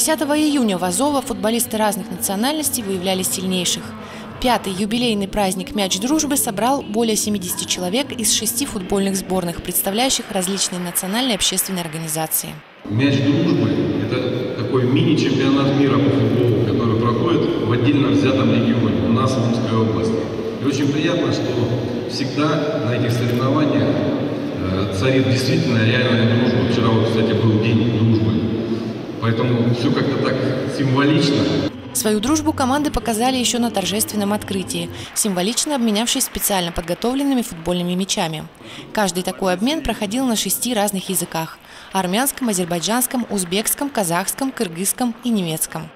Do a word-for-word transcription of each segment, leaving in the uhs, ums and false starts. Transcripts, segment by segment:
десятого июня в Азово футболисты разных национальностей выявляли сильнейших. Пятый юбилейный праздник «Мяч дружбы» собрал более семидесяти человек из шести футбольных сборных, представляющих различные национальные и общественные организации. «Мяч дружбы» – это такой мини-чемпионат мира по футболу, который проходит в отдельно взятом регионе, у нас в Омской области. И очень приятно, что всегда на этих соревнованиях царит действительно реальная дружба. Вчера, вот, кстати, был день дружбы, поэтому все как-то так символично. Свою дружбу команды показали еще на торжественном открытии, символично обменявшись специально подготовленными футбольными мячами. Каждый такой обмен проходил на шести разных языках – армянском, азербайджанском, узбекском, казахском, кыргызском и немецком.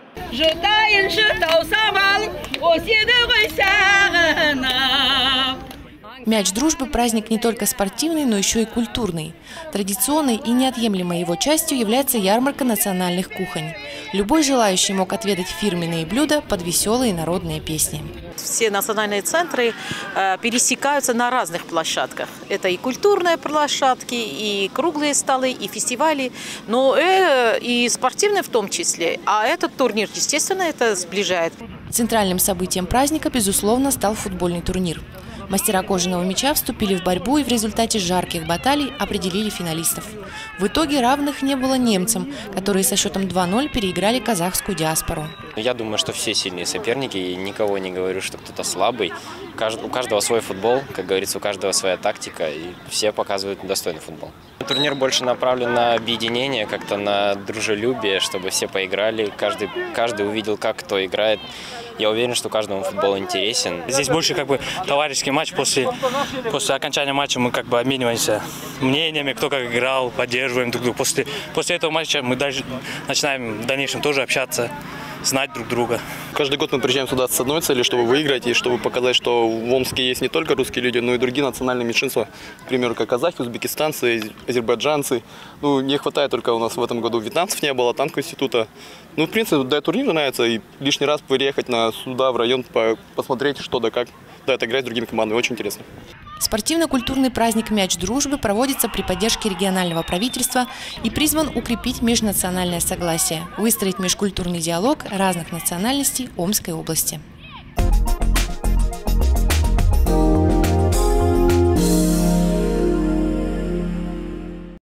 Мяч дружбы – праздник не только спортивный, но еще и культурный. Традиционной и неотъемлемой его частью является ярмарка национальных кухонь. Любой желающий мог отведать фирменные блюда под веселые народные песни. Все национальные центры э, пересекаются на разных площадках. Это и культурные площадки, и круглые столы, и фестивали, но э, и спортивные в том числе. А этот турнир, естественно, это сближает. Центральным событием праздника, безусловно, стал футбольный турнир. Мастера кожаного мяча вступили в борьбу и в результате жарких баталий определили финалистов. В итоге равных не было немцам, которые со счетом два ноль переиграли казахскую диаспору. Я думаю, что все сильные соперники, и никого не говорю, что кто-то слабый. У каждого свой футбол, как говорится, у каждого своя тактика, и все показывают достойный футбол. Турнир больше направлен на объединение, как-то на дружелюбие, чтобы все поиграли, каждый, каждый увидел, как кто играет. Я уверен, что каждому футбол интересен. Здесь больше как бы товарищеский матч. После, после окончания матча мы как бы обмениваемся мнениями, кто как играл, поддерживаем друг друга. После, после этого матча мы дальше начинаем в дальнейшем тоже общаться, знать друг друга. Каждый год мы приезжаем сюда с одной целью, чтобы выиграть и чтобы показать, что в Омске есть не только русские люди, но и другие национальные меньшинства. К примеру, как казахи, узбекистанцы, азербайджанцы. Ну, не хватает только у нас в этом году вьетнамцев не было, танкового института. Ну, в принципе, да, турнир нравится, и лишний раз приехать на сюда, в район, посмотреть, что да как. Да, это играть с другими командами, очень интересно. Спортивно-культурный праздник «Мяч дружбы» проводится при поддержке регионального правительства и призван укрепить межнациональное согласие, выстроить межкультурный диалог разных национальностей Омской области.